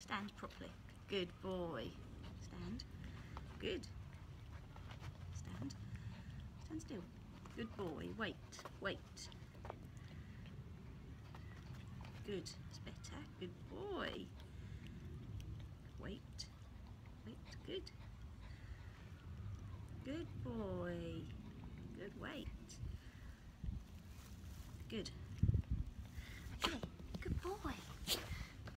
Stand properly. Good boy. Stand. Good. Stand. Stand still. Good boy. Wait. Wait. Good. It's better. Good boy. Wait. Wait. Good. Good boy. Good. Wait. Good.